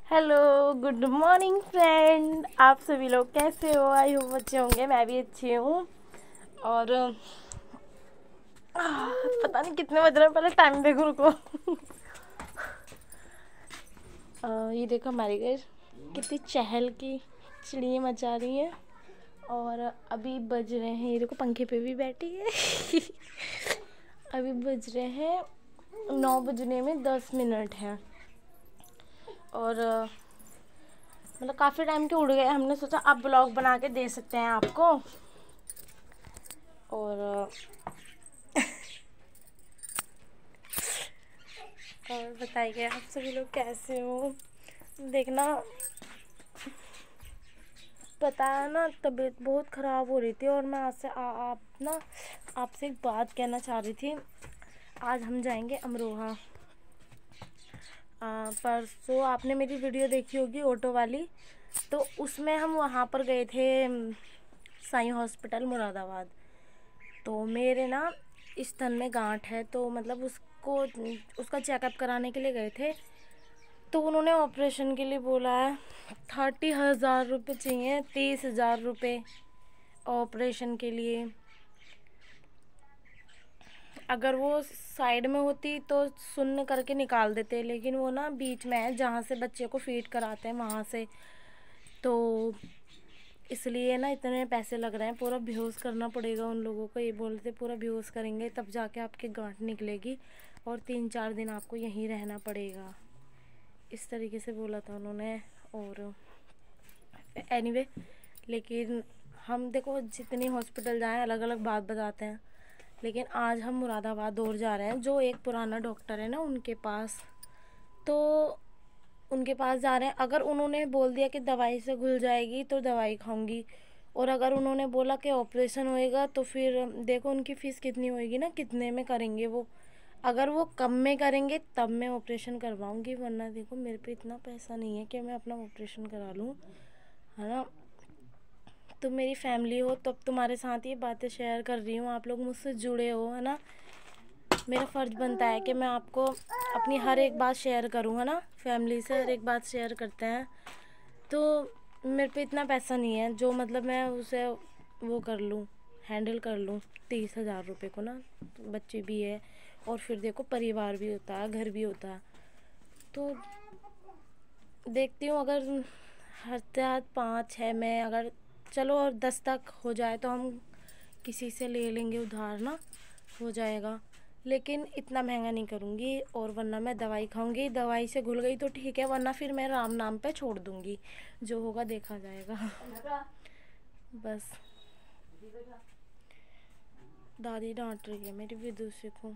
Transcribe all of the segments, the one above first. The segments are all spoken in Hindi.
Hello, good morning friend. आप सभी लोग कैसे हो? आई होप अच्छे होंगे। मैं भी अच्छी हूँ। और पता नहीं कितने बज रहे हैं, पहले टाइम देखो, रुको। ये देखो हमारे घर कितनी चहल की चिड़ियाँ मचा रही हैं। और अभी बज रहे हैं, ये देखो पंखे पे भी बैठी है। अभी बज रहे हैं 9 बजने में 10 मिनट हैं। और मतलब काफ़ी टाइम के उड़ गए। हमने सोचा अब ब्लॉग बना के दे सकते हैं आपको। और और बताइए आप सभी लोग कैसे हो? देखना, पता है ना, तबीयत बहुत ख़राब हो रही थी। और मैं आपसे एक बात कहना चाह रही थी। आज हम जाएंगे अमरोहा। परसों आपने मेरी वीडियो देखी होगी ऑटो वाली, तो उसमें हम वहाँ पर गए थे, साई हॉस्पिटल मुरादाबाद। तो मेरे ना स्तन में गांठ है, तो मतलब उसका चेकअप कराने के लिए गए थे। तो उन्होंने ऑपरेशन के लिए बोला है। 30,000 रुपये चाहिए, 30,000 रुपये ऑपरेशन के लिए। अगर वो साइड में होती तो शून्य करके निकाल देते, लेकिन वो ना बीच में है जहाँ से बच्चे को फीड कराते हैं वहाँ से। तो इसलिए ना इतने पैसे लग रहे हैं। पूरा बेहोश करना पड़ेगा उन लोगों को। ये बोलते पूरा बेहोश करेंगे तब जाके आपकी गांठ निकलेगी, और 3-4 दिन आपको यहीं रहना पड़ेगा, इस तरीके से बोला था उन्होंने। और एनीवे, लेकिन हम देखो जितनी हॉस्पिटल जाएं अलग अलग बात बताते हैं। लेकिन आज हम मुरादाबाद और जा रहे हैं, जो एक पुराना डॉक्टर है ना उनके पास। तो उनके पास जा रहे हैं। अगर उन्होंने बोल दिया कि दवाई से घुल जाएगी तो दवाई खाऊंगी, और अगर उन्होंने बोला कि ऑपरेशन होएगा तो फिर देखो उनकी फ़ीस कितनी होएगी ना, कितने में करेंगे वो। अगर वो कम में करेंगे तब मैं ऑपरेशन करवाऊंगी, वरना देखो मेरे पे इतना पैसा नहीं है कि मैं अपना ऑपरेशन करा लूँ, है ना। तुम मेरी फैमिली हो तो अब तुम्हारे साथ ये बातें शेयर कर रही हूँ। आप लोग मुझसे जुड़े हो, है ना। मेरा फ़र्ज़ बनता है कि मैं आपको अपनी हर एक बात शेयर करूँ, है ना। फैमिली से हर एक बात शेयर करते हैं। तो मेरे पे इतना पैसा नहीं है जो मतलब मैं उसे वो कर लूँ, हैंडल कर लूँ 30,000 रुपये को ना। बच्चे भी है, और फिर देखो परिवार भी होता है, घर भी होता है। तो देखती हूँ, अगर हफ्ते 5-6 में अगर चलो और 10 तक हो जाए तो हम किसी से ले लेंगे उधार ना, हो जाएगा। लेकिन इतना महंगा नहीं करूँगी, और वरना मैं दवाई खाऊंगी। दवाई से घुल गई तो ठीक है, वरना फिर मैं राम नाम पे छोड़ दूँगी। जो होगा देखा जाएगा। बस दादी डांट रही है मेरी विदुषी को।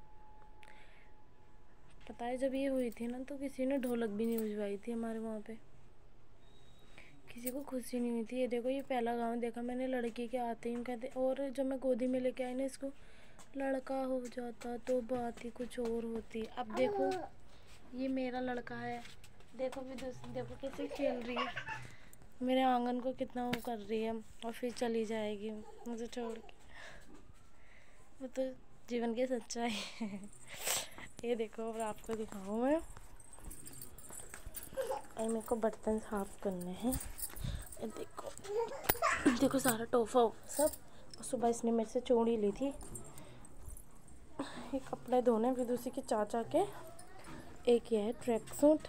पता है जब ये हुई थी ना तो किसी ने ढोलक भी नहीं बजवाई थी हमारे वहाँ पे। किसी को खुशी नहीं हुई थी। ये देखो, ये पहला गांव देखा मैंने लड़की के आते ही कहते। और जब मैं गोदी में लेके आई ना इसको, लड़का हो जाता तो बात ही कुछ और होती। अब देखो ये मेरा लड़का है, देखो भी देखो कैसे खेल रही है मेरे आंगन को, कितना वो कर रही है, और फिर चली जाएगी मुझे छोड़ के। वो तो जीवन की सच्चाई है। ये देखो, अब आपको दिखाऊँ मैं। और मेरे को बर्तन साफ करने हैं। देखो देखो सारा टोफा सब। सुबह इसने मेरे से चूड़ी ली थी। ये कपड़े धोने विदुषी के चाचा के। एक ये है ट्रैक सूट,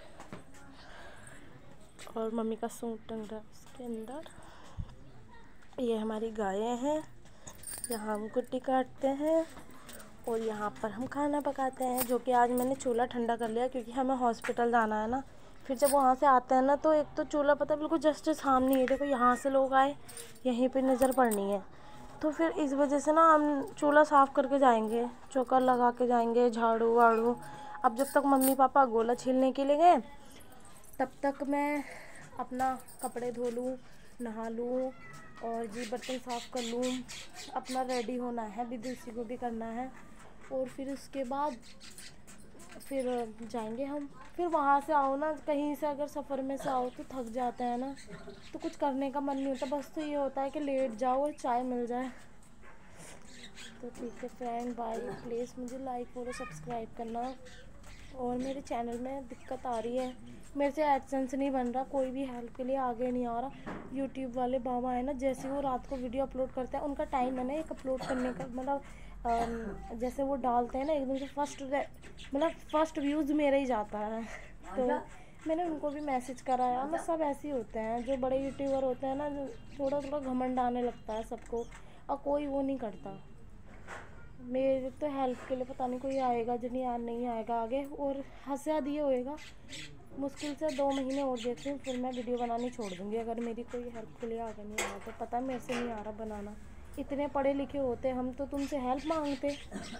और मम्मी का सूट टंग रहा है उसके अंदर। ये हमारी गायें हैं, यहाँ हम कुट्टी काटते हैं, और यहाँ पर हम खाना पकाते हैं। जो कि आज मैंने चूल्हा ठंडा कर लिया क्योंकि हमें हॉस्पिटल जाना है ना। फिर जब वहाँ से आते हैं ना तो एक तो चूल्हा पता बिल्कुल जस्ट सामने है। देखो यहाँ से लोग आए, यहीं पे नज़र पड़नी है। तो फिर इस वजह से ना हम चूल्हा साफ़ करके जाएंगे, चौका लगा के जाएंगे, झाड़ू वाड़ू। अब जब तक मम्मी पापा गोला छीलने के लिए गए तब तक मैं अपना कपड़े धो लूँ, नहा लूँ, और जी बर्तन साफ़ कर लूँ। अपना रेडी होना है, विदुषी को भी करना है। और फिर उसके बाद फिर जाएंगे हम। फिर वहाँ से आओ ना, कहीं से अगर सफ़र में से आओ तो थक जाते हैं ना, तो कुछ करने का मन नहीं होता। बस तो ये होता है कि लेट जाओ और चाय मिल जाए। तो ठीक है फ्रेंड, बाय। प्लीज़ मुझे लाइक और सब्सक्राइब करना। और मेरे चैनल में दिक्कत आ रही है, मेरे से एडसेंस नहीं बन रहा, कोई भी हेल्प के लिए आगे नहीं आ रहा। यूट्यूब वाले बाबा है ना, जैसे वो रात को वीडियो अपलोड करते हैं, उनका टाइम है ना एक अपलोड करने का, मतलब जैसे वो डालते हैं ना एकदम से फर्स्ट व्यूज़ मेरा ही जाता है। तो मैंने उनको भी मैसेज कराया ना, सब ऐसे ही होते हैं जो बड़े यूट्यूबर होते हैं ना, जो थोड़ा थोड़ा घमंड आने लगता है सबको, और कोई वो नहीं करता। मेरे तो हेल्प के लिए पता नहीं कोई आएगा नहीं आएगा आगे। और हंसा दिए होएगा, मुश्किल से 2 महीने और देखती हूँ, फिर मैं वीडियो बनानी छोड़ दूँगी अगर मेरी कोई हेल्प के लिए आगे नहीं आया तो। पता है मेरे से नहीं आ रहा बनाना, इतने पढ़े लिखे होते हम तो तुमसे हेल्प मांगते,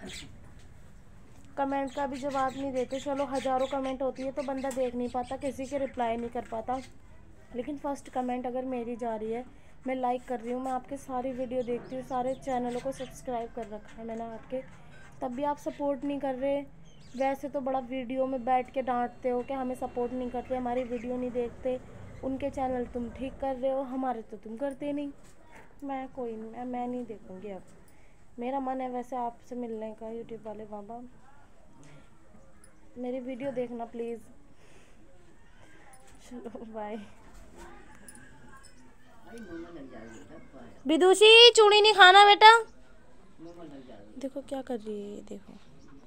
कमेंट का भी जवाब नहीं देते। चलो हज़ारों कमेंट होती है तो बंदा देख नहीं पाता, किसी के रिप्लाई नहीं कर पाता, लेकिन फर्स्ट कमेंट अगर मेरी जा रही है, मैं लाइक कर रही हूँ, मैं आपके सारी वीडियो देखती हूँ, सारे चैनलों को सब्सक्राइब कर रखा है मैंने आपके, तब भी आप सपोर्ट नहीं कर रहे। वैसे तो बड़ा वीडियो में बैठ के डांटते हो कि हमें सपोर्ट नहीं करते, हमारी वीडियो नहीं देखते, उनके चैनल तुम ठीक कर रहे हो, हमारे तो तुम करते नहीं। मैं नहीं देखूँगी अब, मेरा मन है वैसे आपसे मिलने का। यूट्यूब वाले बाबा मेरी वीडियो देखना प्लीज़। चलो बाय। विदुषी चूड़ी नहीं खाना बेटा, देखो क्या कर रही है ये, देखो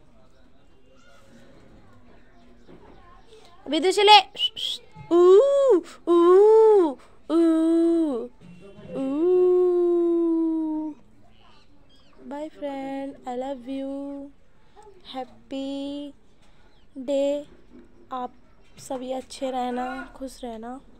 विदुषी ले। ऊ ऊ ऊ ऊ। Bye friend, I love you, happy day. आप सभी अच्छे रहना, खुश रहना।